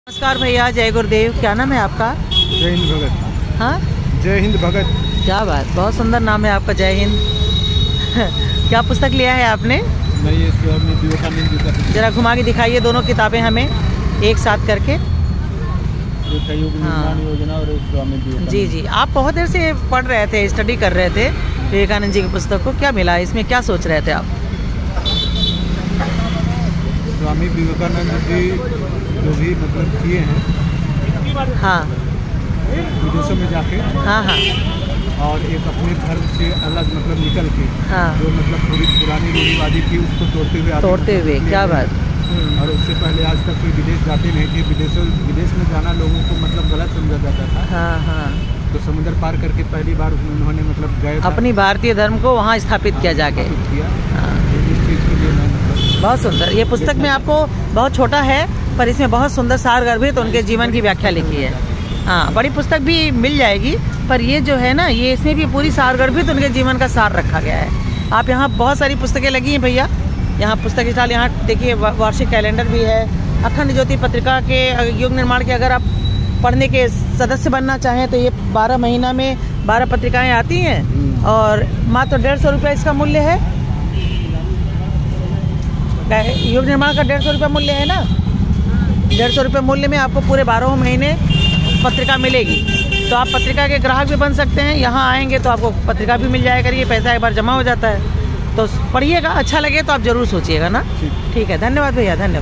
नमस्कार भैया, जय गुरुदेव। क्या नाम है आपका? जय हिंद भगत। हाँ, जय हिंद भगत। क्या बात, बहुत सुंदर नाम है आपका, जय हिंद। क्या पुस्तक लिया है आपने? मैं ये स्वामी विवेकानंद जी का जरा घुमा के दिखाइए दोनों किताबें हमें एक साथ करके। सहयोग निर्माण योजना और स्वामी विवेकानंद। जी जी, आप बहुत देर से पढ़ रहे थे, स्टडी कर रहे थे विवेकानंद जी की पुस्तक को। क्या मिला इसमें, क्या सोच रहे थे आप? स्वामी विवेकानंद जी जो भी मतलब किए हैं, हाँ विदेशों में जाके, हाँ हाँ और एक अपने धर्म से अलग मतलब निकल के, हाँ, जो मतलब पूरी पुरानी रूढ़िवादी थी उसको तोड़ते हुए क्या बात। और उससे पहले आज तक कोई विदेश जाते नहीं थे। विदेश में जाना लोगों को मतलब गलत समझा जाता था। हाँ हाँ, तो समुद्र पार करके पहली बार उन्होंने मतलब गए अपनी भारतीय धर्म को वहाँ स्थापित किया जाके। किया। हाँ, इस चीज़ के लिए मैं मतलब बहुत सुंदर। ये पुस्तक में आपको बहुत छोटा है पर इसमें बहुत सुंदर सारगर्भित उनके जीवन की व्याख्या लिखी है। हाँ, बड़ी पुस्तक भी मिल जाएगी पर ये जो है ना, ये इसमें भी पूरी सारगर्भित उनके जीवन का सार रखा गया है। आप यहाँ बहुत सारी पुस्तकें लगी हैं भैया, यहाँ पुस्तक स्टॉल, यहाँ देखिए वार्षिक कैलेंडर भी है। अखंड ज्योति पत्रिका के युग निर्माण के अगर आप पढ़ने के सदस्य बनना चाहें तो ये 12 महीना में 12 पत्रिकाएँ आती हैं और मात्र 150 रुपये इसका मूल्य है। युग निर्माण का 150 रुपये मूल्य है ना। 150 रुपये मूल्य में आपको पूरे 12 महीने पत्रिका मिलेगी। तो आप पत्रिका के ग्राहक भी बन सकते हैं। यहाँ आएंगे तो आपको पत्रिका भी मिल जाएगा। ये पैसा एक बार जमा हो जाता है। तो पढ़िएगा, अच्छा लगे तो आप ज़रूर सोचिएगा ना। ठीक है, धन्यवाद भैया, धन्यवाद।